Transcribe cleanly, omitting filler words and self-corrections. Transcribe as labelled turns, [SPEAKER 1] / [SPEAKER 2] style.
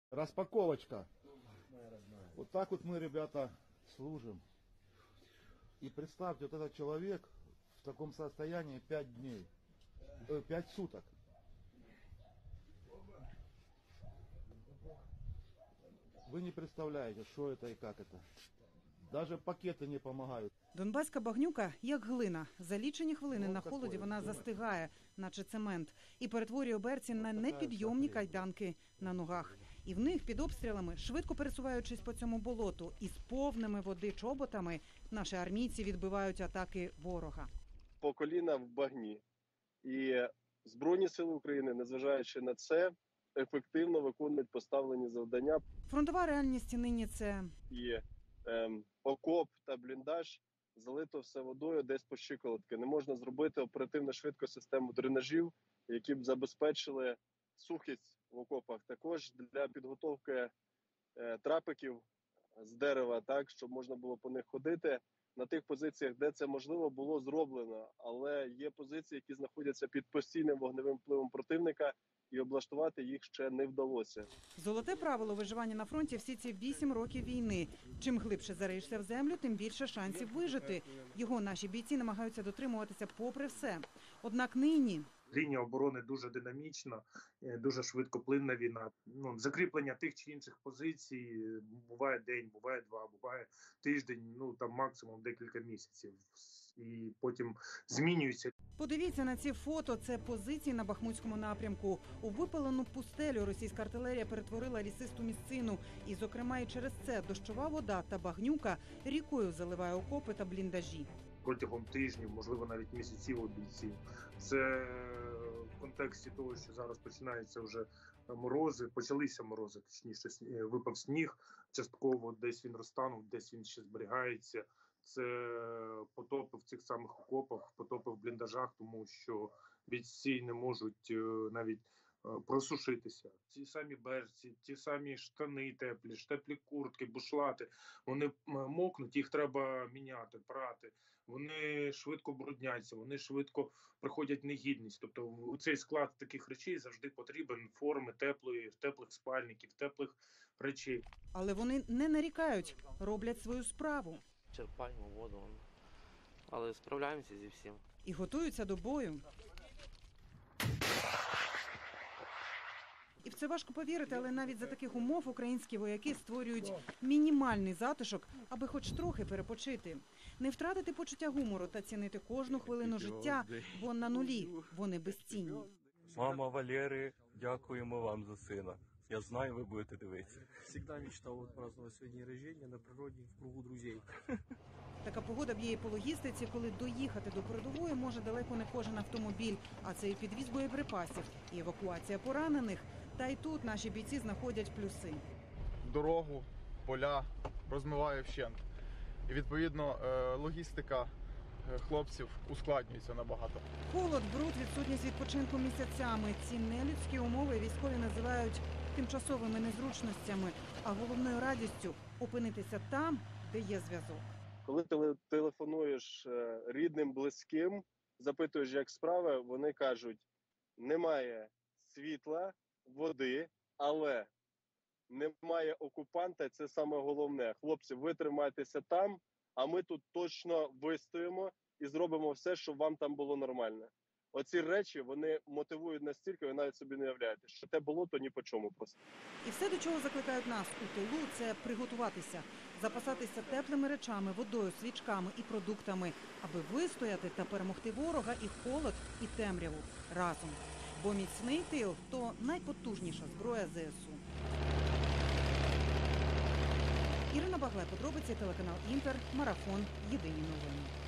[SPEAKER 1] Распаковочка. Вот так вот мы, ребята, служим. И представьте, вот этот человек в таком состоянии 5 дней, 5 суток. Вы не представляете, что это и как это. Даже пакети не допомагають.
[SPEAKER 2] Донбаська багнюка – як глина. За лічені хвилини на холоді вона застигає, наче цемент, і перетворює берці на непідйомні кайданки на ногах. І в них під обстрілами, швидко пересуваючись по цьому болоту, із повними води чоботами, наші армійці відбивають атаки ворога.
[SPEAKER 3] По коліна в багні. І Збройні сили України, незважаючи на це, ефективно виконують поставлені завдання.
[SPEAKER 2] Фронтова реальність нині – це
[SPEAKER 3] І окоп та бліндаж залито все водою десь по щиколотки. Не можна зробити оперативно швидко систему дренажів, які б забезпечили сухість в окопах. Також для підготовки трапиків з дерева, так, щоб можна було по них ходити. На тих позиціях, де це можливо, було зроблено. Але є позиції, які знаходяться під постійним вогневим впливом противника, і облаштувати їх ще не вдалося.
[SPEAKER 2] Золоте правило виживання на фронті всі ці 8 років війни. Чим глибше зариєшся в землю, тим більше шансів вижити. Його наші бійці намагаються дотримуватися попри все. Однак нині...
[SPEAKER 4] Лінія оборони дуже динамічна, дуже швидкоплинна війна. Закріплення тих чи інших позицій буває день, буває два, буває тиждень, там максимум декілька місяців. І потім змінюється.
[SPEAKER 2] Подивіться на ці фото. Це позиції на Бахмутському напрямку. У випалену пустелю російська артилерія перетворила лісисту місцину. І, зокрема, і через це дощова вода та багнюка рікою заливає окопи та бліндажі.
[SPEAKER 4] Протягом тижнів, можливо, навіть місяців у бійців. Це в контексті того, що зараз починаються вже морози, почалися морози, точніше, випав сніг, частково десь він розтанув, десь він ще зберігається. Це потопи в цих самих окопах, потопи в бліндажах, тому що бійці не можуть навіть просушитися. Ті самі берці, ті самі штани теплі куртки, бушлати, вони мокнуть, їх треба міняти, прати. Вони швидко брудняться, вони швидко приходять в негідність. Тобто у цей склад таких речей завжди потрібен форми теплих спальників, теплих речей.
[SPEAKER 2] Але вони не нарікають, роблять свою справу.
[SPEAKER 5] Черпаємо воду, але справляємося зі всім.
[SPEAKER 2] І готуються до бою. І в це важко повірити, але навіть за таких умов українські вояки створюють мінімальний затишок, аби хоч трохи перепочити. Не втратити почуття гумору та цінити кожну хвилину життя, бо на нулі вони безцінні.
[SPEAKER 6] Мама Валери, дякуємо вам за сина. Я знаю, ви будете дивитися.
[SPEAKER 7] Всегда мечтал праздновать свой день рождения на природе в кругу друзей.
[SPEAKER 2] Така погода б'є і по логістиці, коли доїхати до передової може далеко не кожен автомобіль, а це і підвіз боєприпасів, і евакуація поранених. Та й тут наші бійці знаходять плюси.
[SPEAKER 8] Дорогу, поля розмиває вщент. І, відповідно, логістика хлопців ускладнюється набагато.
[SPEAKER 2] Холод, бруд, відсутність відпочинку місяцями. Ці нелюдські умови військові називають тимчасовими незручностями, а головною радістю – опинитися там, де є зв'язок.
[SPEAKER 3] Коли ти телефонуєш рідним, близьким, запитуєш, як справи, вони кажуть, немає світла, води, але немає окупанта, це саме головне. Хлопці, ви тримайтеся там, а ми тут точно вистоїмо і зробимо все, щоб вам там було нормально. Оці речі, вони мотивують настільки, ви навіть собі не уявляєте, що те болото ні по чому просто.
[SPEAKER 2] І все, до чого закликають нас у тилу, це приготуватися, запасатися теплими речами, водою, свічками і продуктами, аби вистояти та перемогти ворога і холод, і темряву разом. Бо міцний тил – то найпотужніша зброя ЗСУ. Ірина Баглай, подробиці, телеканал Інтер, Марафон, Єдині новини.